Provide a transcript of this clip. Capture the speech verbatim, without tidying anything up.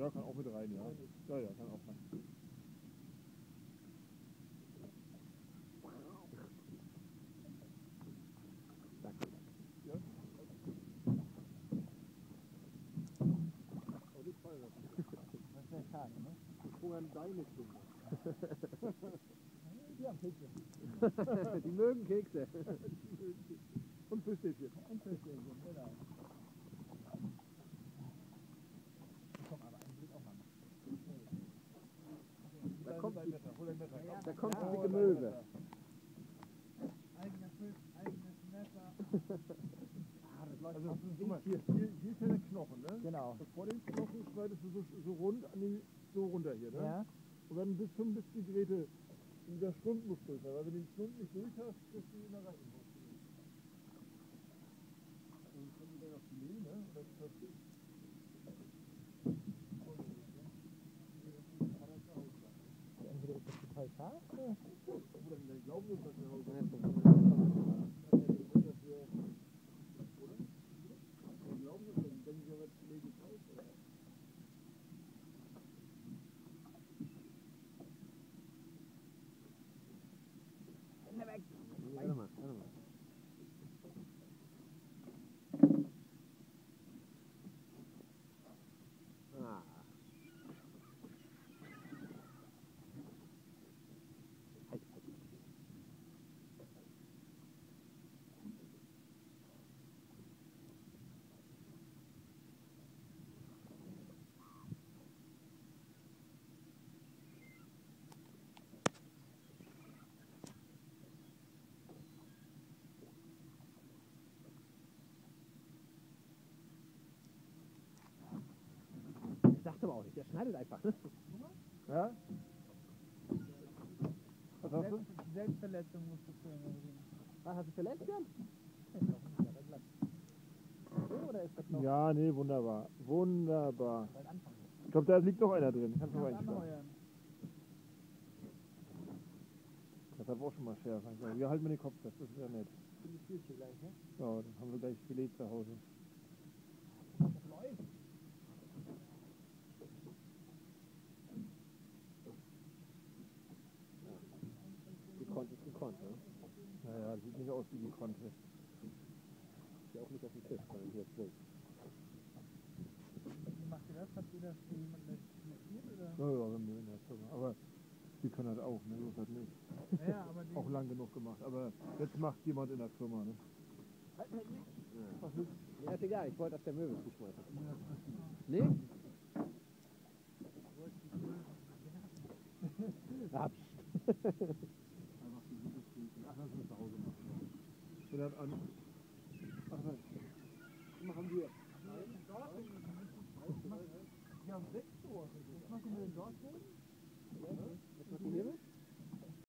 Ja, kann auch mit rein, ja. Ja, ja, kann auch rein. Danke. Ja. Aber nicht fallen lassen. Das wäre schade, ne? Ich hungern deine Kinder. Die haben Kekse. Die mögen Kekse. Und Fischstäbchen. Und Fischstäbchen, genau. Komm, aber einen will ich auch mal machen. Da kommt die, Hol dein Messer. Ja, da kommt ja, die oder Gemöse. Eigener Fisch, eigenes Messer. Ah, das läuft Also, auf dem guck mal, Weg hier. hier, hier ist ja der Knochen, ne? Genau. Und vor dem Knochen schneidest du so, so rund an die, so runter hier, ne? Ja. Und dann bis zum bis die Drähte, dieser Schlund muss durch sein, weil wenn du den Schlund nicht durch hast, kriegst du ihn da rein. Und dann kommen wir dann auf Filet, ne? Und dann das ist Entweder ist das total scharf oder? oder dann glauben wir uns das zu Hause. Ja, das ist das. Dann glauben wir, dann denken wir, was Filet gekauft oder? Warte mal, warte mal. Ah. Halt, halt. Ich dachte aber auch nicht, der schneidet einfach, ne? Ja? Was hast du? Selbst, Selbstverletzung musst du führen, Henry. Ah, hast du verletzt, Jan? So, oder ist das noch? Ja, nee, wunderbar. Wunderbar. Bald anfangen. Ich glaube, da liegt noch einer drin. Kannst du noch Kannst einschlagen. anheuern. Das hat auch schon mal schärfer. Ja, wir halten mir den Kopf fest, das ist ja nett. Die Füßchen gleich, ne? Ja, dann haben wir gleich Filet zu Hause. Das läuft. Gekonnt ist gekonnt, ne? Naja, sieht nicht aus wie gekonnt. Ist ja auch nicht auf dem Tisch, sondern hier ist wild. Wie macht ihr das? Habt ihr das für jemanden notiert oder? Ja, ja, wenn wir in der Firma. Aber die können das auch, ne? So ist das nicht. Ja, aber die. Auch lang genug gemacht. Aber jetzt macht jemand in der Firma, ne? Ja. Ja, ist egal, ich wollte auf der Möwe zuschmeißen. Nee? Ah, pst. Einfach die gute Füße. Ach, das müssen wir zu Hause machen. Und dann an. Ach nein. Machen wir. Ja, sechs Uhr. Was machen wir denn dort? Was macht die Möwe?